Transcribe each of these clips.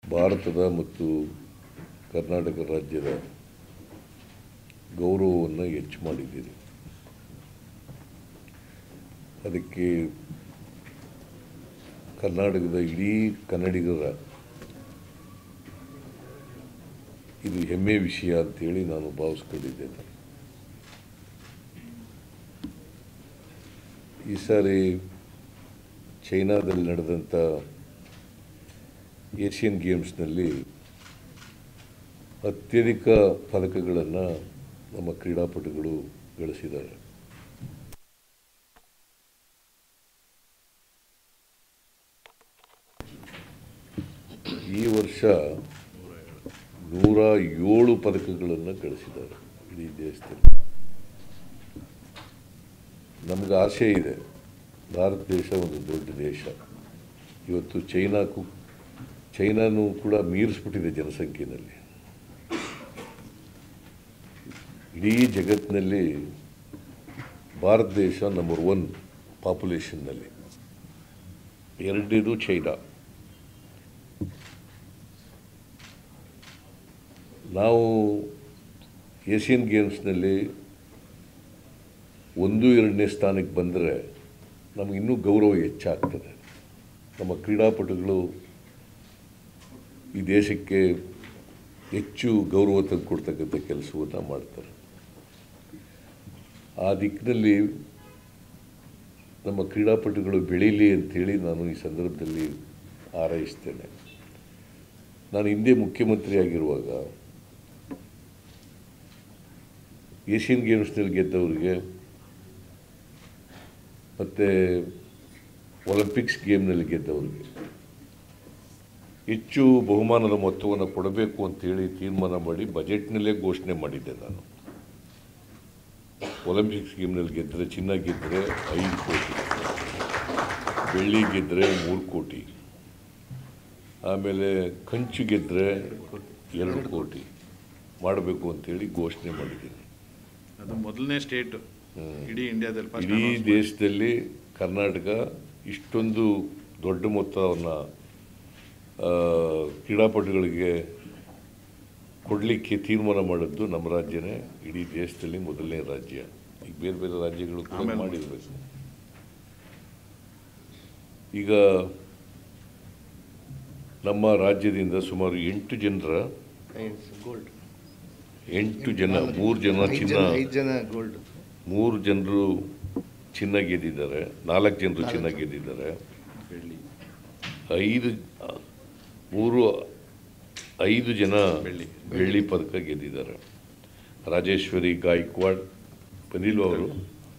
ಭಾರತದ ಮತ್ತು ಕರ್ನಾಟಕ ರಾಜ್ಯದ ಗೌರವವನ್ನು ಹೆಚ್ಚು ಮಾಡಿದ್ದೀರಿ. ಅದಕ್ಕೆ ಕರ್ನಾಟಕದ ಇಡೀ ಕನ್ನಡಿಗರ ಇದು ಹೆಮ್ಮೆ ವಿಷಯ ಅಂತೇಳಿ ನಾನು ಭಾವಿಸ್ಕೊಂಡಿದ್ದೇನೆ. ಈ ಸಾರಿ ಚೈನಾದಲ್ಲಿ ನಡೆದಂಥ ಏಷ್ಯನ್ ಗೇಮ್ಸ್ನಲ್ಲಿ ಅತ್ಯಧಿಕ ಪದಕಗಳನ್ನು ನಮ್ಮ ಕ್ರೀಡಾಪಟುಗಳು ಗಳಿಸಿದ್ದಾರೆ. ಈ ವರ್ಷ 107 ಪದಕಗಳನ್ನು ಗಳಿಸಿದ್ದಾರೆ ಇಡೀ ದೇಶದಲ್ಲಿ. ನಮಗೆ ಆಸೆ ಇದೆ, ಭಾರತ ದೇಶ ಒಂದು ದೊಡ್ಡ ದೇಶ. ಇವತ್ತು ಚೈನಾನೂ ಕೂಡ ಮೀರಿಸ್ಬಿಟ್ಟಿದೆ ಜನಸಂಖ್ಯೆಯಲ್ಲಿ. ಇಡೀ ಜಗತ್ತಿನಲ್ಲಿ ಭಾರತ ದೇಶ ನಂಬರ್ 1 ಪಾಪ್ಯುಲೇಷನ್ನಲ್ಲಿ. ಎರಡನೇದು ಚೈನಾ. ನಾವು ಏಷ್ಯನ್ ಗೇಮ್ಸ್ನಲ್ಲಿ 1-2ನೇ ಸ್ಥಾನಕ್ಕೆ ಬಂದರೆ ನಮಗಿನ್ನೂ ಗೌರವ ಹೆಚ್ಚಾಗ್ತದೆ. ನಮ್ಮ ಕ್ರೀಡಾಪಟುಗಳು ಈ ದೇಶಕ್ಕೆ ಹೆಚ್ಚು ಗೌರವ ತಂದುಕೊಡ್ತಕ್ಕಂಥ ಕೆಲಸವನ್ನು ಮಾಡ್ತಾರೆ. ಆ ದಿಕ್ಕಿನಲ್ಲಿ ನಮ್ಮ ಕ್ರೀಡಾಪಟುಗಳು ಬೆಳೀಲಿ ಅಂಥೇಳಿ ನಾನು ಈ ಸಂದರ್ಭದಲ್ಲಿ ಹಾರೈಸ್ತೇನೆ. ನಾನು ಹಿಂದೆ ಮುಖ್ಯಮಂತ್ರಿಯಾಗಿರುವಾಗ ಏಷ್ಯನ್ ಗೇಮ್ಸ್ನಲ್ಲಿ ಗೆದ್ದವರಿಗೆ ಮತ್ತು ಒಲಿಂಪಿಕ್ಸ್ ಗೇಮ್ನಲ್ಲಿ ಗೆದ್ದವರಿಗೆ ಹೆಚ್ಚು ಬಹುಮಾನದ ಮೊತ್ತವನ್ನು ಕೊಡಬೇಕು ಅಂತೇಳಿ ತೀರ್ಮಾನ ಮಾಡಿ ಬಜೆಟ್ನಲ್ಲೇ ಘೋಷಣೆ ಮಾಡಿದ್ದೆ ನಾನು. ಒಲಿಂಪಿಕ್ಸ್ ಗೇಮ್ನಲ್ಲಿ ಗೆದ್ದರೆ, ಚಿನ್ನ ಗೆದ್ದರೆ 5 ಕೋಟಿ, ಬೆಳ್ಳಿ ಗೆದ್ದರೆ 3 ಕೋಟಿ, ಆಮೇಲೆ ಕಂಚು ಗೆದ್ದರೆ 2 ಕೋಟಿ ಮಾಡಬೇಕು ಅಂತೇಳಿ ಘೋಷಣೆ ಮಾಡಿದ್ದೀನಿ. ಅದು ಮೊದಲನೇ ಸ್ಟೇಟ್ ಇಡೀ ಇಂಡಿಯಾದಲ್ಲಿ, ಇಡೀ ದೇಶದಲ್ಲಿ ಕರ್ನಾಟಕ ಇಷ್ಟೊಂದು ದೊಡ್ಡ ಮೊತ್ತವನ್ನು ಕ್ರೀಡಾಪಟುಗಳಿಗೆ ಕೊಡಲಿಕ್ಕೆ ತೀರ್ಮಾನ ಮಾಡಿದ್ದು ನಮ್ಮ ರಾಜ್ಯನೇ. ಇಡೀ ದೇಶದಲ್ಲಿ ಮೊದಲನೇ ರಾಜ್ಯ. ಈಗ ಬೇರೆ ಬೇರೆ ರಾಜ್ಯಗಳು ಕೂಡ ಮಾಡಿರಬೇಕು. ಈಗ ನಮ್ಮ ರಾಜ್ಯದಿಂದ ಸುಮಾರು 8 ಜನರ 8 ಜನ 3 ಜನ ಚಿನ್ನ, 3 ಜನರು ಚಿನ್ನ ಗೆದ್ದಿದ್ದಾರೆ, 4 ಜನರು ಚಿನ್ನ ಗೆದ್ದಿದ್ದಾರೆ, 5 ಜನ ಬೆಳ್ಳಿ ಪದಕ ಗೆದ್ದಿದ್ದಾರೆ. ರಾಜೇಶ್ವರಿ ಗಾಯಕ್ವಾಡ್ ಬಂದಿಲ್ವ ಅವರು?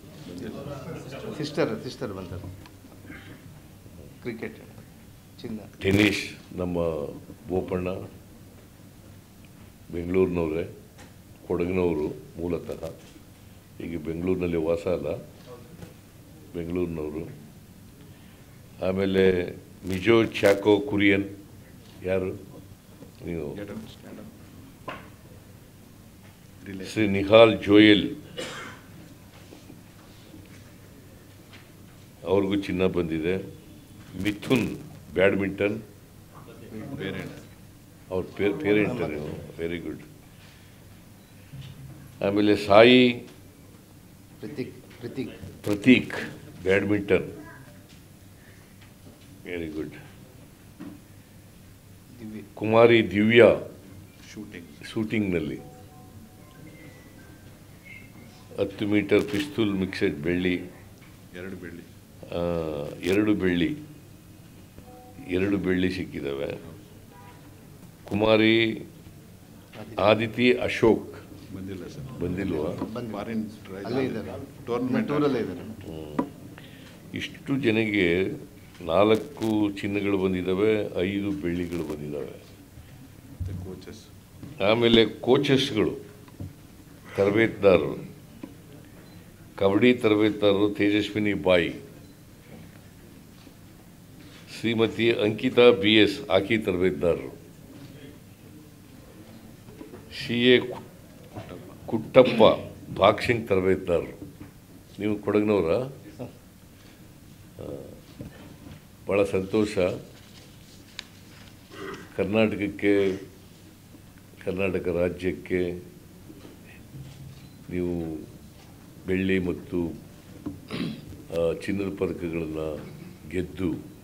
ಸಿಸ್ಟರ್ ಬಂದರು. ಕ್ರಿಕೆಟ್, ಚಿನ್ನ. ಟೆನ್ನಿಸ್ ನಮ್ಮ ಬೋಪಣ್ಣ ಬೆಂಗಳೂರಿನವರೇ, ಕೊಡಗಿನವರು ಮೂಲತಃ, ಈಗ ಬೆಂಗಳೂರಿನಲ್ಲಿ ವಾಸ ಅಲ್ಲ, ಬೆಂಗಳೂರಿನವರು. ಆಮೇಲೆ ಮಿಜೋ ಚಾಕೋ ಕುರಿಯನ್, ಯಾರು ನೀವು? ಶ್ರೀ ನಿಹಾಲ್ ಜೋಯಲ್, ಅವ್ರಿಗೂ ಚಿನ್ನ ಬಂದಿದೆ. ಮಿಥುನ್ ಬ್ಯಾಡ್ಮಿಂಟನ್, ಅವ್ರ ಪೇರೆಂಟ್ ನೀವು, ವೆರಿ ಗುಡ್. ಆಮೇಲೆ Sai Prateek badminton, very good. Kumari Divya ಶೂಟಿಂಗ್ನಲ್ಲಿ 10 ಮೀಟರ್ ಪಿಸ್ತೂಲ್ ಮಿಕ್ಸೆಡ್ ಬೆಳ್ಳಿ, 2 ಬೆಳ್ಳಿ ಸಿಕ್ಕಿದ್ದಾವೆ. ಕುಮಾರಿ ಆದಿತಿ ಅಶೋಕ್ ಬಂದಿಲ್ವಾ? ಇಷ್ಟು ಜನಗೆ 4 ಚಿನ್ನಗಳು ಬಂದಿದ್ದಾವೆ, 5 ಬೆಳ್ಳಿಗಳು ಬಂದಿದ್ದಾವೆ. ಆಮೇಲೆ ಕೋಚಸ್ಗಳು, ತರಬೇತುದಾರರು, ಕಬಡ್ಡಿ ತರಬೇತುದಾರರು ತೇಜಸ್ವಿನಿ ಬಾಯಿ, ಶ್ರೀಮತಿ ಅಂಕಿತಾ BS ಹಾಕಿ ತರಬೇತುದಾರರು, CA ಕುಟ್ಟಪ್ಪ ಬಾಕ್ಸಿಂಗ್ ತರಬೇತುದಾರರು. ನೀವು ಕೊಡಗಿನವರ? ಭಾಳ ಸಂತೋಷ. ಕರ್ನಾಟಕಕ್ಕೆ, ಕರ್ನಾಟಕ ರಾಜ್ಯಕ್ಕೆ ನೀವು ಬೆಳ್ಳಿ ಮತ್ತು ಚಿನ್ನದ ಪದಕಗಳನ್ನು ಗೆದ್ದು